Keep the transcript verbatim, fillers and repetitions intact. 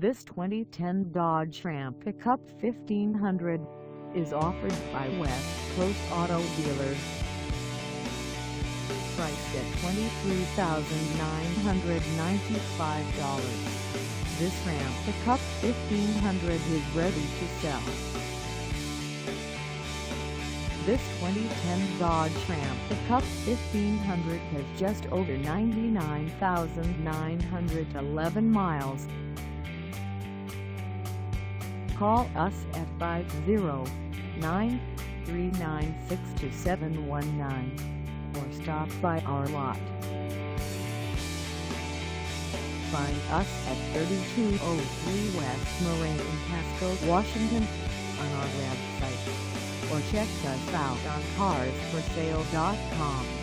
This twenty ten Dodge Ram Pickup fifteen hundred is offered by West Coast Auto Dealers. Priced at twenty-three thousand nine hundred ninety-five dollars, this Ram Pickup fifteen hundred is ready to sell. This twenty ten Dodge Ram Pickup fifteen hundred has just over ninety-nine thousand nine hundred eleven miles. Call us at five oh nine, three nine six, two seven one nine or stop by our lot. Find us at thirty-two oh three West Marie Pasco, Washington on our website, or check us out on cars for sale dot com.